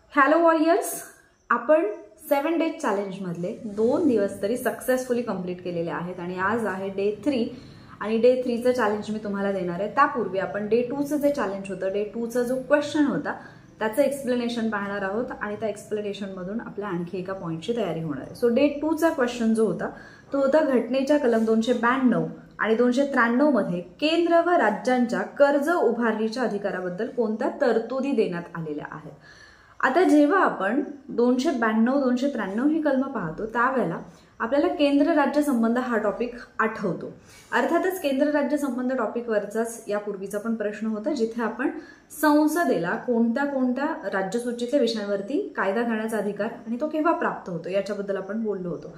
Hello warriors, आपण 7 days चॅलेंजमधले 2 दिवस तरी सक्सेसफुली कंप्लीट केलेले आहेत आणि आज आहे डे 3 आणि डे 3चं चॅलेंज मी तुम्हाला देणार आहे। त्यापूर्वी आपण डे 2चं जे चॅलेंज होतं, डे 2चा जो क्वेश्चन होता त्याचं एक्सप्लेनेशन पाहणार आहोत आणि त्या एक्सप्लेनेशनमधून आपल्या आणखी एका पॉइंटची तयारी होणार आहे। सो डे 2चा क्वेश्चन जो होता तो होता घटनेच्या कलम 292 आणि 293 मध्ये केंद्र व राज्यांच्या कर्ज उभारणीच्या अधिकाराबद्दल कोणत्या तरतुदी देण्यात आलेल्या आहेत। आता जेव्हा आपण 292 293 ही कलम पाहतो त्यावेळेला आपल्याला केंद्र राज्य संबंध हा टॉपिक आठवतो। अर्थातच केंद्र राज्य संबंध टॉपिकवरचाच यापूर्वीचा पण प्रश्न होता, जिथे आपण संसदेला कोणत्या कोणत्या राज्यसूचीतल्या विषयांवरती कायदा करण्याचा अधिकार आणि तो केव्हा प्राप्त होतो याच्याबद्दल आपण बोललो होतो।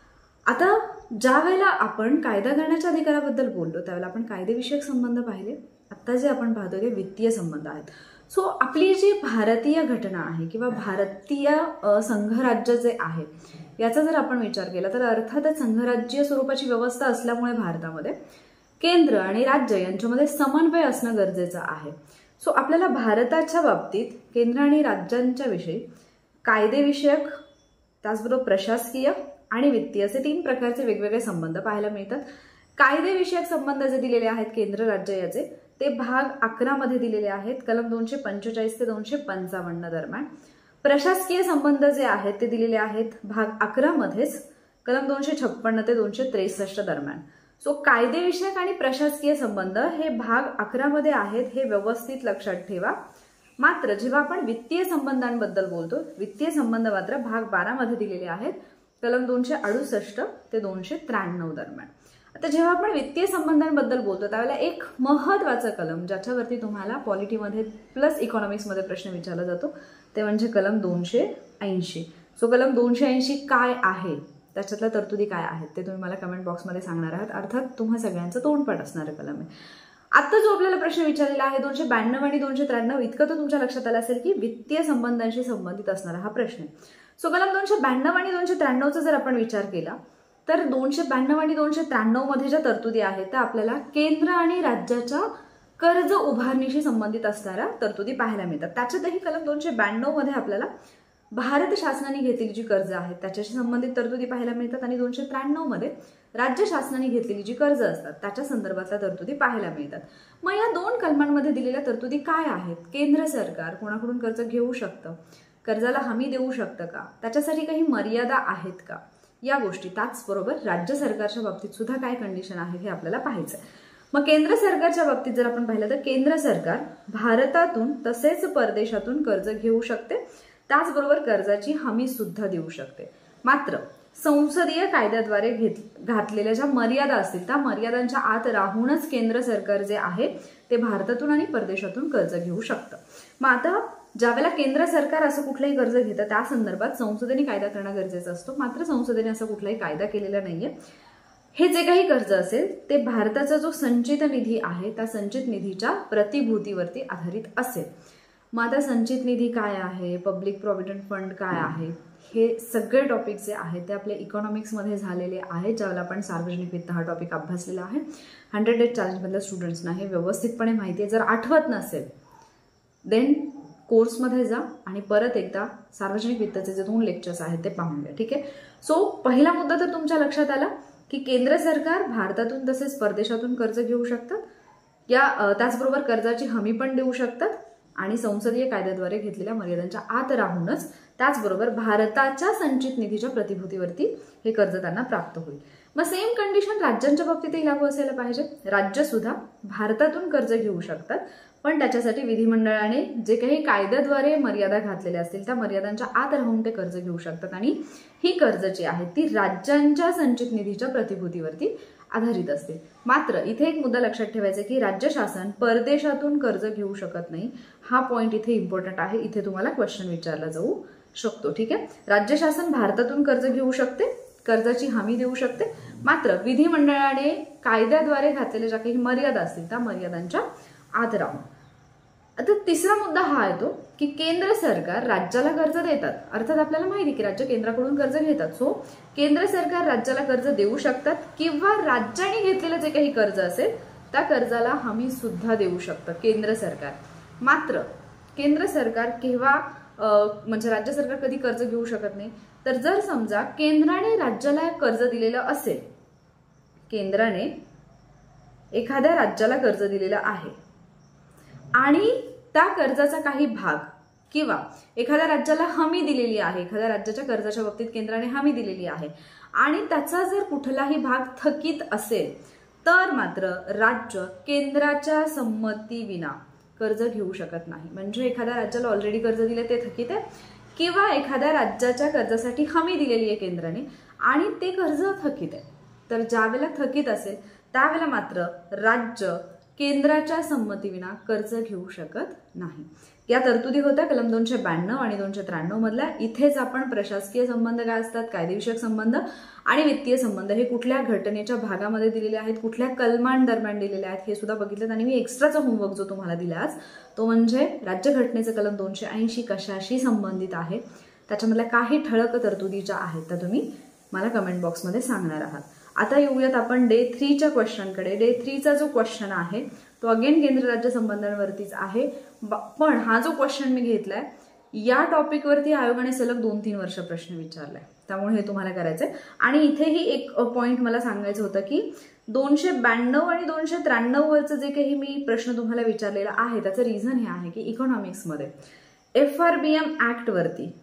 आता ज्या वेळेला आपण कायदा करण्याच्या अधिकाराबद्दल बोललो त्यावेळेला आपण कायदेविषयक संबंध पाहिले। आता जे आपण पाहतो ते वित्तीय संबंध आहेत। सो आपली जी भारतीय घटना आहे किंवा भारतीय संघराज्य जे आहे याचा जर आपण विचार केला तर अर्थातच संघराज्य स्वरूपाची व्यवस्था असल्यामुळे भारतामध्ये केंद्र आणि राज्य यांच्यामध्ये समन्वय असणं गरजेचं आहे। सो आपल्याला भारताच्या बाबतीत केंद्र आणि राज्यांच्या विषयी कायदेविषयक, त्याचबरोबर प्रशासकीय आणि वित्तीय असे 3 प्रकारचे वेगवेगळे संबंध पाहायला मिळतात। कायदेविषयक संबंध जे दिलेले आहेत केंद्र राज्य याचे ते भाग 11 मध्ये दिलेले आहेत, कलम 245 ते 255 दरम्यान। प्रशासकीय संबंध जे आहेत ते दिलेले आहेत भाग 11 मध्येच, कलम 256 ते 263 दरम्यान। सो कायदेविषयक आणि प्रशासकीय संबंध हे भाग 11 मध्ये आहेत, हे व्यवस्थित लक्षात ठेवा। मात्र जेव्हा आपण वित्तीय संबंधांबद्दल बोलतो, वित्तीय संबंध मात्र भाग 12 मध्ये दिलेले आहेत, कलम 268 ते 293 दरम्यान। आता जेव्हा आपण वित्तीय संबंधांबद्दल बोलतो त्यावेळेला एक महत्त्वाचा कलम ज्याच्यावरती तुम्हाला पॉलिटीमध्ये प्लस इकॉनॉमिक्समध्ये प्रश्न विचारला जातो ते म्हणजे कलम 280। सो कलम 280 काय आहे, त्याच्यातल्या तरतुदी काय आहेत ते तुम्ही मला कमेंट बॉक्समध्ये सांगणार आहात। अर्थात तुम्हा सगळ्यांचं तोंडपाठ असणारं कलम आहे। आता जो आपल्याला प्रश्न विचारलेला आहे 292 आणि 293 इतकं तर तुमच्या लक्षात आलं असेल की वित्तीय संबंधांशी संबंधित असणारा हा प्रश्न आहे। सो कलम 292 आणि 293चा जर आपण विचार केला तर 292 आणि 293 मध्ये ज्या तरतुदी आहेत त्या आपल्याला केंद्र आणि राज्याच्या कर्ज उभारणीशी संबंधित असणाऱ्या तरतुदी पाहायला मिळतात। त्याच्यातही कलम 292 मध्ये आपल्याला भारत शासनाने घेतलेली जी कर्ज आहेत त्याच्याशी संबंधित तरतुदी पाहायला मिळतात आणि 293 मध्ये राज्य शासनाने घेतलेली जी कर्ज असतात त्याच्या संदर्भातल्या तरतुदी पाहायला मिळतात। मग या 2 कलमांमध्ये दिलेल्या तरतुदी काय आहेत? केंद्र सरकार कोणाकडून कर्ज घेऊ शकतं, कर्जाला हमी देऊ शकतं का, त्याच्यासाठी काही मर्यादा आहेत का, या गोष्टी। त्याचबरोबर राज्य सरकारच्या बाबतीत सुद्धा काय कंडिशन आहे हे आपल्याला पाहायचं आहे। मग केंद्र सरकारच्या बाबतीत जर आपण पाहिलं तर केंद्र सरकार भारतातून तसेच परदेशातून कर्ज घेऊ शकते, त्याचबरोबर कर्जाची हमी सुद्धा देऊ शकते। मात्र संसदीय कायद्याद्वारे घातलेल्या ज्या मर्यादा असतील त्या मर्यादांच्या आत राहूनच केंद्र सरकार जे आहे ते भारतातून आणि परदेशातून कर्ज घेऊ शकतं। मग आता ज्यावेळेला केंद्र सरकार असं कुठलंही कर्ज घेतं त्या संदर्भात संसदेने कायदा करणं गरजेचं असतो, मात्र संसदेने असं कुठलाही कायदा केलेला नाहीये। हे जे काही कर्ज असेल ते भारताचा जो संचित निधी आहे त्या संचित निधीच्या प्रतिभूतीवरती आधारित असेल। मग आता संचित निधी काय आहे, पब्लिक प्रॉव्हिडंट फंड काय आहे, हे सगळे टॉपिक जे आहेत ते आपल्या इकॉनॉमिक्समध्ये झालेले आहेत, ज्यावेळेला आपण सार्वजनिक वित्त हा टॉपिक अभ्यासलेला आहे। 100 डेज चॅलेंजमधल्या स्टुडंट्सना हे व्यवस्थितपणे माहिती आहे। जर आठवत नसेल देन कोर्समध्ये जा आणि परत एकदा सार्वजनिक वित्ताचे जे 2 लेक्चर्स आहेत ते पाहून घ्या, ठीक आहे। सो पहिला मुद्दा तर तुमच्या लक्षात आला की केंद्र सरकार भारतातून तसेच परदेशातून कर्ज घेऊ शकतात, त्याचबरोबर कर्जाची हमी पण देऊ शकतात आणि संसदीय कायद्याद्वारे घेतलेल्या मर्यादांच्या आत राहूनच त्याचबरोबर भारताच्या संचित निधीच्या प्रतिभूतीवरती हे कर्ज त्यांना प्राप्त होईल। मग सेम कंडिशन राज्यांच्या बाबतीतही लागू असायला पाहिजे। राज्य सुद्धा भारतातून कर्ज घेऊ शकतात, पण त्याच्यासाठी विधिमंडळाने जे काही कायद्याद्वारे मर्यादा घातलेल्या असतील त्या मर्यादांच्या आत राहून ते कर्ज घेऊ शकतात आणि ही कर्ज जी आहे ती राज्यांच्या संचित निधीच्या प्रतिभूतीवरती आधारित असते। मात्र इथे एक मुद्दा लक्षात ठेवायचा की राज्य शासन परदेशातून कर्ज घेऊ शकत नाही, हा पॉइंट इथे इम्पॉर्टंट आहे। इथे तुम्हाला क्वेश्चन विचारला जाऊ शकतो, ठीक आहे। राज्य शासन भारतातून कर्ज घेऊ शकते, कर्जाची हमी देऊ शकते, मात्र विधिमंडळाने कायद्याद्वारे घातलेल्या ज्या काही मर्यादा असतील त्या मर्यादांच्या आत राहून। आता तिसरा मुद्दा हा येतो की केंद्र सरकार राज्याला कर्ज देतात, अर्थात आपल्याला माहिती की राज्य केंद्राकडून कर्ज घेतात। सो केंद्र सरकार राज्याला कर्ज देऊ शकतात किंवा राज्याने घेतलेलं जे काही कर्ज असेल त्या कर्जाला हमी सुद्धा देऊ शकतं केंद्र सरकार। मात्र केंद्र सरकार केव्हा म्हणजे राज्य सरकार कधी कर्ज घेऊ शकत नाही, तर जर समजा केंद्राने राज्याला कर्ज दिलेलं असेल, केंद्राने एखाद्या राज्याला कर्ज दिलेलं आहे आणि त्या कर्जाचा काही भाग किंवा एखाद्या राज्याला हमी दिलेली आहे, एखाद्या राज्याच्या कर्जाच्या बाबतीत केंद्राने हमी दिलेली आहे आणि त्याचा जर कुठलाही भाग थकीत असेल तर मात्र राज्य केंद्राच्या संमतीविना कर्ज घेऊ शकत नाही. म्हणजे एखाद्या राज्याला ऑलरेडी कर्ज दिले ते थकीत आहे किंवा एखाद्या राज्याच्या कर्जासाठी हमी दिलेली आहे केंद्राने आणि ते कर्ज थकीत आहे, तर ज्यावेळेला थकीत असेल त्यावेळेला मात्र राज्य केंद्राच्या संमतीविना कर्ज घेऊ शकत नाही. या तरतुदी होत्या कलम 292 आणि 293 मधल्या. इथेच आपण प्रशासकीय संबंध काय असतात, कायदेविषयक संबंध आणि वित्तीय संबंध हे कुठल्या घटनेच्या भागामध्ये दिलेले आहेत, कुठल्या कलमांदरम्यान दिलेले आहेत हे सुद्धा बघितलं. आणि मी एक्स्ट्राचा होमवर्क जो तुम्हाला दिला आज तो म्हणजे राज्यघटनेचं कलम 280 कशाशी संबंधित आहे, त्याच्यामधल्या काही ठळक तरतुदी ज्या आहेत त्या तुम्ही मला कमेंट बॉक्समध्ये सांगणार आहात. आता येऊयात आपण डे 3च्या क्वेश्चनकडे. डे 3चा जो क्वेश्चन आहे तो अगेन केंद्र राज्य संबंधांवरतीच आहे, पण हा जो क्वेश्चन मी घेतलाय या टॉपिकवरती आयोगाने सलग 2-3 वर्ष प्रश्न विचारलाय, त्यामुळे हे तुम्हाला करायचंय. आणि इथेही एक पॉइंट मला सांगायचं होतं की 292 आणि 293 वरचं जे काही मी प्रश्न तुम्हाला विचारलेला आहे त्याचं रिझन हे आहे की इकॉनॉमिक्समध्ये FRBM ऍक्ट वरती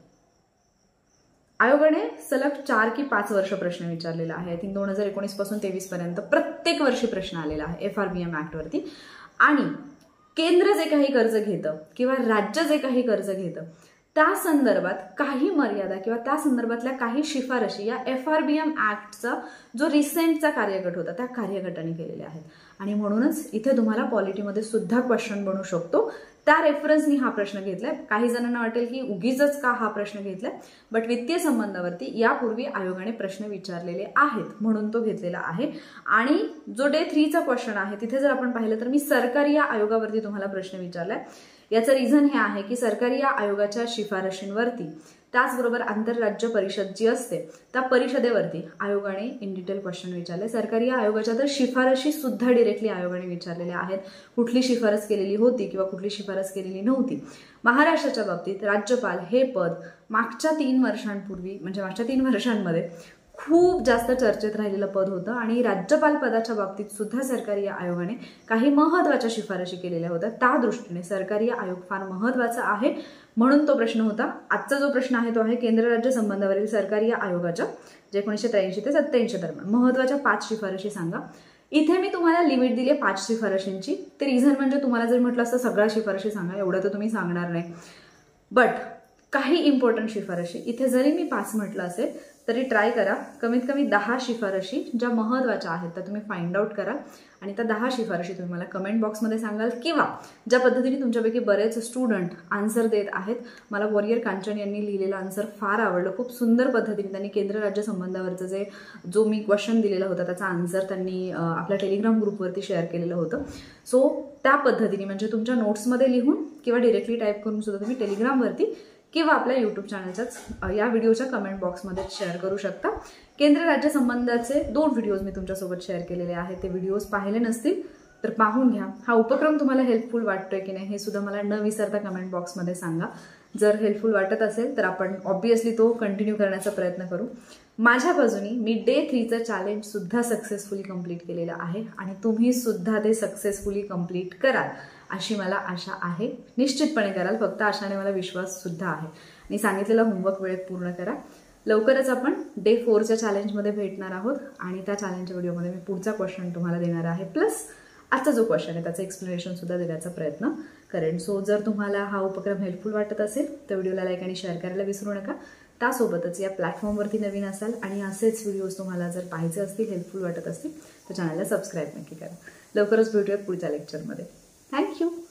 आयोगाने सलग 4 की 5 वर्ष प्रश्न विचारलेला आहे. आय थिंक 2019 पासून 23 पर्यंत प्रत्येक वर्षी प्रश्न आलेला आहे FRBM ऍक्ट वरती. आणि केंद्र जे काही कर्ज घेतं किंवा राज्य जे काही कर्ज घेतं त्या संदर्भात काही मर्यादा किंवा त्या संदर्भातल्या काही शिफारशी या FRBM ऍक्टचा जो रिसेंटचा कार्यगट होता त्या कार्यगटाने केलेल्या आहेत. आणि म्हणूनच इथे तुम्हाला पॉलिटीमध्ये सुद्धा क्वेश्चन बनू शकतो. त्या रेफरन्सनी हा प्रश्न घेतलाय. काही जणांना वाटेल की उगीचच का हा प्रश्न घेतलाय, बट वित्तीय संबंधावरती यापूर्वी आयोगाने प्रश्न विचारलेले आहेत म्हणून तो घेतलेला आहे. आणि जो डे 3चा क्वेश्चन आहे तिथे जर आपण पाहिलं तर मी सरकारी या आयोगावरती तुम्हाला प्रश्न विचारलाय. याचं रिझन हे आहे की सरकारी या आयोगाच्या शिफारशींवरती त्याचबरोबर आंतरराज्य परिषद जी असते त्या परिषदेवरती आयोगाने इन डिटेल क्वेश्चन विचारले. सरकारी या आयोगाच्या तर शिफारशी सुद्धा डिरेक्टली आयोगाने विचारलेल्या आहेत, कुठली शिफारस केलेली होती किंवा कुठली शिफारस केलेली नव्हती. महाराष्ट्राच्या बाबतीत राज्यपाल हे पद मागच्या 3 वर्षांपूर्वी म्हणजे मागच्या 3 वर्षांमध्ये खूप जास्त चर्चेत राहिलेलं पद होतं आणि राज्यपाल पदाच्या बाबतीत सुद्धा सरकारी आयोगाने काही महत्त्वाच्या शिफारशी केलेल्या होत्या. त्या दृष्टीने सरकारी आयोग फार महत्त्वाचा आहे म्हणून तो प्रश्न होता. आजचा जो प्रश्न आहे तो आहे केंद्र राज्य संबंधावरील सरकारी आयोगाच्या 1983 ते 87 दरम्यान महत्त्वाच्या 5 शिफारशी सांगा. इथे मी तुम्हाला लिमिट दिली आहे 5 शिफारशींची. ते रिझन म्हणजे तुम्हाला जर म्हटलं असतं सगळ्या शिफारशी सांगा एवढं तर तुम्ही सांगणार नाही, बट काही इम्पॉर्टंट शिफारशी इथे जरी मी 5 म्हटलं असेल तरी ट्राय करा कमीत कमी 10 शिफारशी ज्या महत्त्वाच्या आहेत त्या तुम्ही फाइंड आउट करा आणि त्या 10 शिफारशी तुम्ही मला कमेंट बॉक्समध्ये सांगाल. किंवा ज्या पद्धतीने तुमच्यापैकी बरेच स्टुडंट आन्सर देत आहेत, मला वॉरियर कांचन यांनी लिहिलेलं आन्सर फार आवडलं. खूप सुंदर पद्धतीने त्यांनी केंद्र राज्य संबंधावरचं जो मी क्वेश्चन दिलेला होता त्याचा आन्सर त्यांनी आपल्या टेलिग्राम ग्रुपवरती शेअर केलेलं होतं. सो त्या पद्धतीने म्हणजे तुमच्या नोट्समध्ये लिहून किंवा डिरेक्टली टाईप करून सुद्धा तुम्ही टेलिग्रामवरती किंवा आपल्या यूट्यूब चॅनलच्याच या व्हिडिओच्या कमेंट बॉक्समध्ये शेअर करू शकता. केंद्र राज्य संबंधाचे 2 व्हिडिओज मी तुमच्यासोबत शेअर केलेले आहेत. ते व्हिडिओज पाहिले नसतील तर पाहून घ्या. हा उपक्रम तुम्हाला हेल्पफुल वाटतोय की नाही हे सुद्धा मला न विसरता कमेंट बॉक्समध्ये सांगा. जर हेल्पफुल वाटत असेल तर आपण ऑब्व्हियसली तो कंटिन्यू करण्याचा प्रयत्न करू. माझ्या बाजूनी मी डे 3चं चॅलेंज सुद्धा सक्सेसफुली कंप्लीट केलेलं आहे आणि तुम्ही सुद्धा ते सक्सेसफुली कंप्लीट कराल अशी मला आशा आहे. निश्चितपणे कराल, फक्त आशाने मला विश्वास सुद्धा आहे. आणि सांगितलेला होमवर्क वेळेत पूर्ण करा. लवकरच आपण डे 4च्या चॅलेंजमध्ये भेटणार आहोत आणि त्या चॅलेंजच्या व्हिडिओमध्ये मी पुढचा क्वेश्चन तुम्हाला देणार आहे, प्लस आजचा जो क्वेश्चन आहे त्याचं एक्सप्लेनेशन सुद्धा देण्याचा प्रयत्न करेन. सो जर तुम्हाला हा उपक्रम हेल्पफुल वाटत असेल तर व्हिडिओला लाईक आणि शेअर करायला विसरू नका. त्यासोबतच या प्लॅटफॉर्मवरती नवीन असाल आणि असेच व्हिडिओज तुम्हाला जर पाहायचे असतील, हेल्पफुल वाटत असतील तर चॅनलला सबस्क्राईब नक्की करा. लवकरच भेटूयात पुढच्या लेक्चरमध्ये. थँक्यू.